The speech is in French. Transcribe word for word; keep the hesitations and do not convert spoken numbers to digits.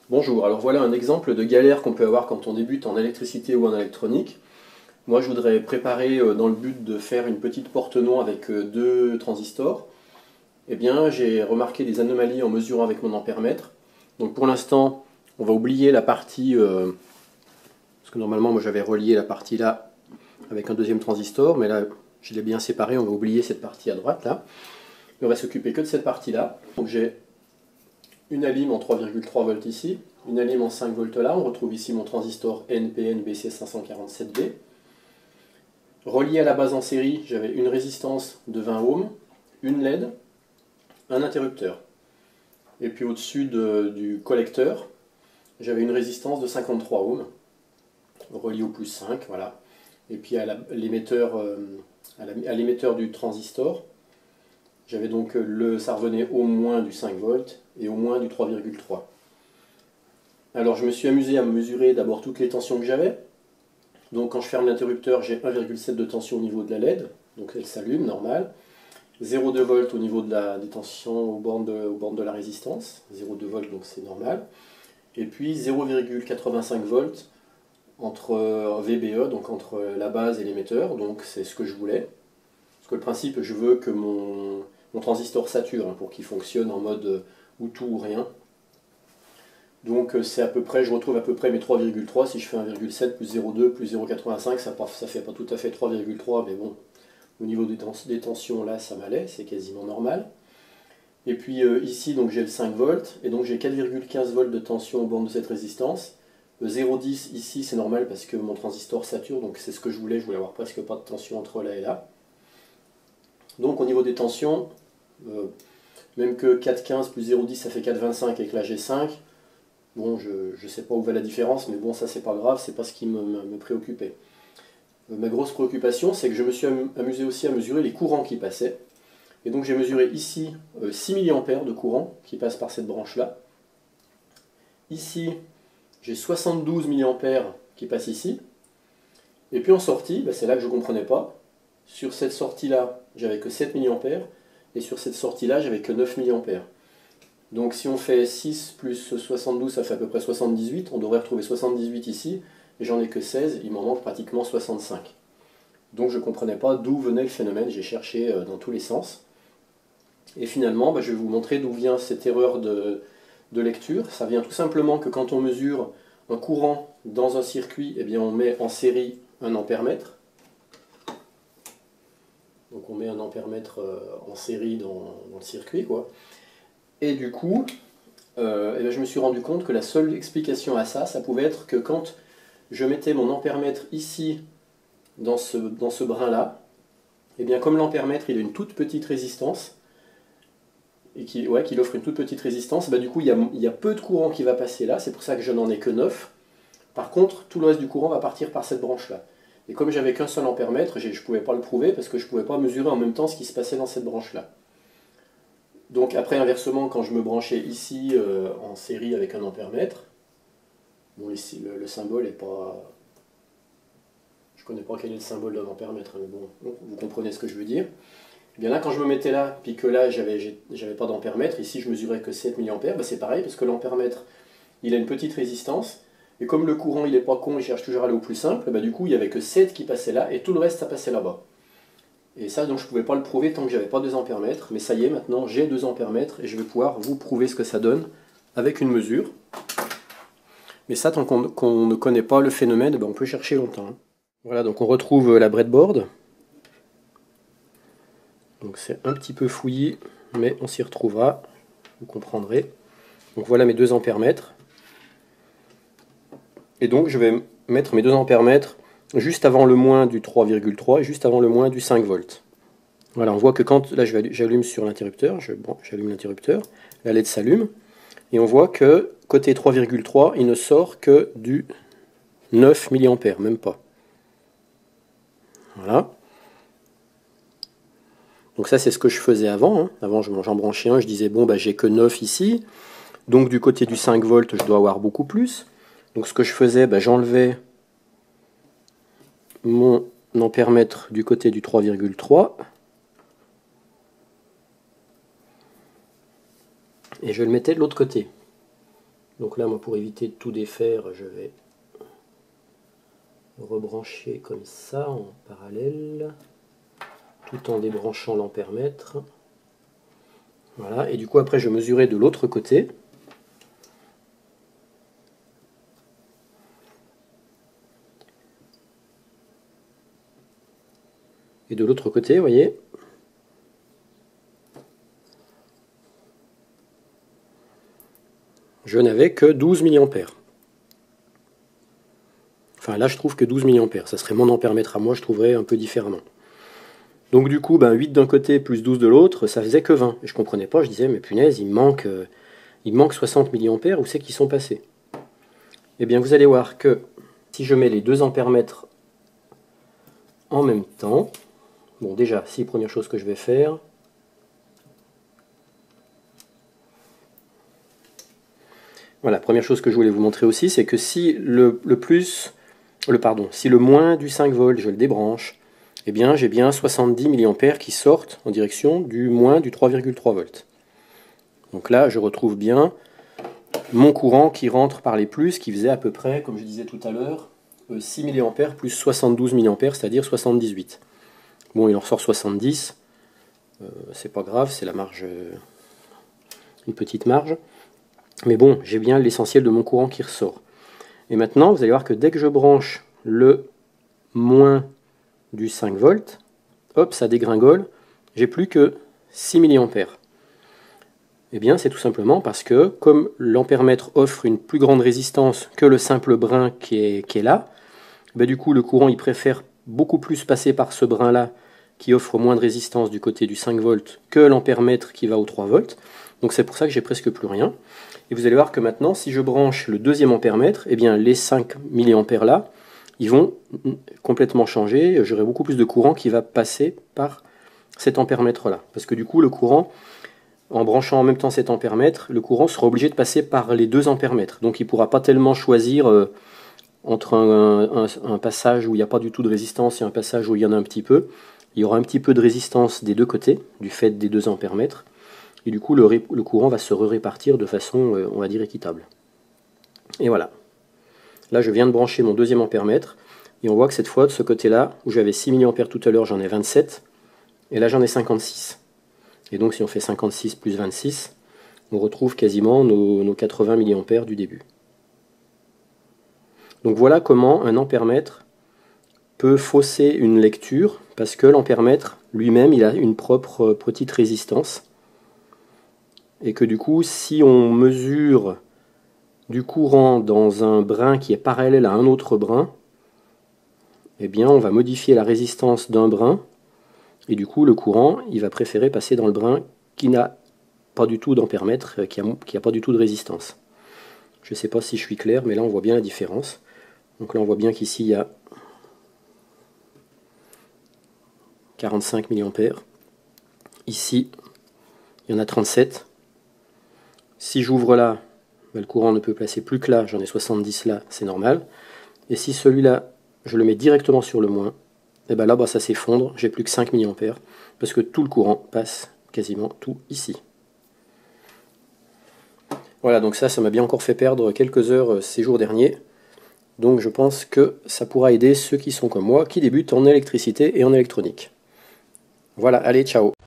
Bonjour, alors voilà un exemple de galère qu'on peut avoir quand on débute en électricité ou en électronique. Moi je voudrais préparer euh, dans le but de faire une petite porte-noix avec euh, deux transistors. Eh bien j'ai remarqué des anomalies en mesurant avec mon ampèremètre. Donc pour l'instant on va oublier la partie, euh, parce que normalement moi j'avais relié la partie là avec un deuxième transistor, mais là je l'ai bien séparé, on va oublier cette partie à droite là. Et on va s'occuper que de cette partie là. Donc j'ai une alim en trois virgule trois volts ici, une alim en cinq volts là, on retrouve ici mon transistor N P N B C cinq cent quarante-sept B. Relié à la base en série, j'avais une résistance de vingt ohms, une L E D, un interrupteur. Et puis au-dessus de, du collecteur, j'avais une résistance de cinquante-trois ohms, reliée au plus cinq, voilà. Et puis à l'émetteur euh, à l'émetteur du transistor, j'avais donc le, ça revenait au moins du cinq volts et au moins du trois virgule trois. Alors je me suis amusé à mesurer d'abord toutes les tensions que j'avais. Donc quand je ferme l'interrupteur, j'ai un virgule sept de tension au niveau de la L E D, donc elle s'allume, normal. zéro virgule deux volts au niveau de la, des tensions aux bornes de, aux bornes de la résistance, zéro virgule deux volts donc c'est normal. Et puis zéro virgule quatre-vingt-cinq volts entre V B E, donc entre la base et l'émetteur, donc c'est ce que je voulais. Parce que le principe, je veux que mon, mon transistor sature hein, pour qu'il fonctionne en mode ou tout ou rien. Donc c'est à peu près, je retrouve à peu près mes trois virgule trois, si je fais un virgule sept plus zéro virgule deux plus zéro virgule quatre-vingt-cinq, ça ne fait pas tout à fait trois virgule trois, mais bon, au niveau des, tens des tensions là, ça m'allait, c'est quasiment normal. Et puis euh, ici, donc j'ai le cinq volts, et donc j'ai quatre virgule quinze volts de tension aux bornes de cette résistance. Le zéro virgule dix ici, c'est normal parce que mon transistor sature, donc c'est ce que je voulais, je voulais avoir presque pas de tension entre là et là. Donc au niveau des tensions, euh, même que quatre virgule quinze plus zéro virgule dix, ça fait quatre virgule vingt-cinq, et que là j'ai cinq. Bon, je ne sais pas où va la différence, mais bon, ça c'est pas grave, c'est pas ce qui me, me préoccupait. Euh, ma grosse préoccupation, c'est que je me suis amusé aussi à mesurer les courants qui passaient. Et donc j'ai mesuré ici euh, six milliampères de courant qui passe par cette branche-là. Ici, j'ai soixante-douze milliampères qui passent ici. Et puis en sortie, bah, c'est là que je ne comprenais pas. Sur cette sortie-là, j'avais que sept milliampères, et sur cette sortie-là, j'avais que neuf milliampères. Donc si on fait six plus soixante-douze, ça fait à peu près soixante-dix-huit. On devrait retrouver soixante-dix-huit ici, et j'en ai que seize, il m'en manque pratiquement soixante-cinq. Donc je ne comprenais pas d'où venait le phénomène, j'ai cherché dans tous les sens. Et finalement, bah, je vais vous montrer d'où vient cette erreur de, de lecture. Ça vient tout simplement que quand on mesure un courant dans un circuit, eh bien on met en série un ampèremètre. Donc on met un ampèremètre en série dans, dans le circuit, quoi. Et du coup, euh, eh bien, je me suis rendu compte que la seule explication à ça, ça pouvait être que quand je mettais mon ampèremètre ici, dans ce, dans ce brin-là, eh bien comme l'ampèremètre il a une toute petite résistance, et qu'il ouais, qu'il offre une toute petite résistance, bah, du coup il y, a, il y a peu de courant qui va passer là, c'est pour ça que je n'en ai que neuf. Par contre, tout le reste du courant va partir par cette branche-là. Et comme j'avais qu'un seul ampèremètre, je ne pouvais pas le prouver parce que je ne pouvais pas mesurer en même temps ce qui se passait dans cette branche-là. Donc après inversement, quand je me branchais ici euh, en série avec un ampèremètre, bon ici le, le symbole est pas... Je ne connais pas quel est le symbole d'un ampèremètre, mais bon, vous comprenez ce que je veux dire. Et bien là, quand je me mettais là, puis que là, j'avais pas d'ampèremètre, ici je mesurais que sept milliampères, ben c'est pareil, parce que l'ampèremètre, il a une petite résistance, et comme le courant, il n'est pas con, il cherche toujours à aller au plus simple, ben du coup, il n'y avait que sept qui passaient là, et tout le reste, ça passait là-bas. Et ça, donc, je ne pouvais pas le prouver tant que j'avais pas deux ampèremètres, mais ça y est, maintenant, j'ai deux ampèremètres, et je vais pouvoir vous prouver ce que ça donne avec une mesure. Mais ça, tant qu'on qu'on ne connaît pas le phénomène, ben on peut chercher longtemps. Hein. Voilà, donc on retrouve la breadboard. Donc c'est un petit peu fouillis, mais on s'y retrouvera, vous comprendrez. Donc voilà mes deux ampèremètres. Et donc je vais mettre mes deux ampèremètres juste avant le moins du trois virgule trois et juste avant le moins du cinq volts. Voilà, on voit que quand, là j'allume sur l'interrupteur, bon, j'allume l'interrupteur, la L E D s'allume, et on voit que côté trois virgule trois, il ne sort que du neuf milliampères, même pas. Voilà. Donc ça c'est ce que je faisais avant, hein. Avant j'en branchais un, je disais bon bah j'ai que neuf ici, donc du côté du cinq volts je dois avoir beaucoup plus. Donc ce que je faisais, bah, j'enlevais mon ampèremètre du côté du trois virgule trois et je le mettais de l'autre côté. Donc là, moi, pour éviter de tout défaire, je vais rebrancher comme ça en parallèle, tout en débranchant l'ampèremètre. Voilà, et du coup après je mesurais de l'autre côté. Et de l'autre côté, vous voyez, je n'avais que douze milliampères. Enfin là je trouve que douze milliampères, ça serait mon ampèremètre à moi, je trouverais un peu différemment. Donc du coup, ben, huit d'un côté plus douze de l'autre, ça faisait que vingt. Et je comprenais pas, je disais, mais punaise, il manque, euh, il manque soixante milliampères, où c'est qu'ils sont passés? Eh bien vous allez voir que si je mets les deux ampèremètres en même temps, bon déjà, si première chose que je vais faire, voilà, première chose que je voulais vous montrer aussi, c'est que si le, le plus, le pardon, si le moins du cinq volts, je le débranche, eh bien j'ai bien soixante-dix milliampères qui sortent en direction du moins du trois virgule trois volts. Donc là, je retrouve bien mon courant qui rentre par les plus, qui faisait à peu près, comme je disais tout à l'heure, six milliampères plus soixante-douze milliampères, c'est-à-dire soixante-dix-huit. Bon, il en ressort soixante-dix, euh, c'est pas grave, c'est la marge, euh, une petite marge. Mais bon, j'ai bien l'essentiel de mon courant qui ressort. Et maintenant, vous allez voir que dès que je branche le moins du cinq volts, hop, ça dégringole, j'ai plus que six milliampères. Eh bien, c'est tout simplement parce que, comme l'ampèremètre offre une plus grande résistance que le simple brin qui est, qui est là, ben du coup, le courant, il préfère beaucoup plus passer par ce brin-là, qui offre moins de résistance du côté du cinq volts, que l'ampèremètre qui va au trois volts. Donc c'est pour ça que j'ai presque plus rien. Et vous allez voir que maintenant, si je branche le deuxième ampèremètre, eh bien, les cinq milliampères là, ils vont complètement changer. J'aurai beaucoup plus de courant qui va passer par cet ampèremètre-là. Parce que du coup, le courant, en branchant en même temps cet ampèremètre, le courant sera obligé de passer par les deux ampèremètres. Donc il ne pourra pas tellement choisir euh, entre un, un, un passage où il n'y a pas du tout de résistance et un passage où il y en a un petit peu. Il y aura un petit peu de résistance des deux côtés, du fait des deux ampèremètres. Et du coup, le, le courant va se répartir de façon, euh, on va dire, équitable. Et voilà. Là, je viens de brancher mon deuxième ampèremètre. Et on voit que cette fois, de ce côté-là, où j'avais six milliampères tout à l'heure, j'en ai vingt-sept. Et là, j'en ai cinquante-six. Et donc, si on fait cinquante-six plus vingt-six, on retrouve quasiment nos, nos quatre-vingts milliampères du début. Donc voilà comment un ampèremètre peut fausser une lecture, parce que l'ampèremètre lui-même, il a une propre petite résistance. Et que du coup, si on mesure du courant dans un brin qui est parallèle à un autre brin, eh bien, on va modifier la résistance d'un brin, et du coup, le courant, il va préférer passer dans le brin qui n'a pas du tout d'ampèremètre, qui n'a qui a pas du tout de résistance. Je ne sais pas si je suis clair, mais là, on voit bien la différence. Donc là, on voit bien qu'ici, il y a quarante-cinq milliampères. Ici, il y en a trente-sept. Si j'ouvre là, ben, le courant ne peut passer plus que là, j'en ai soixante-dix là, c'est normal. Et si celui-là, je le mets directement sur le moins, et ben là, ben, ça s'effondre, j'ai plus que cinq milliampères, parce que tout le courant passe quasiment tout ici. Voilà, donc ça, ça m'a bien encore fait perdre quelques heures ces jours derniers. Donc je pense que ça pourra aider ceux qui sont comme moi, qui débutent en électricité et en électronique. Voilà, allez, ciao!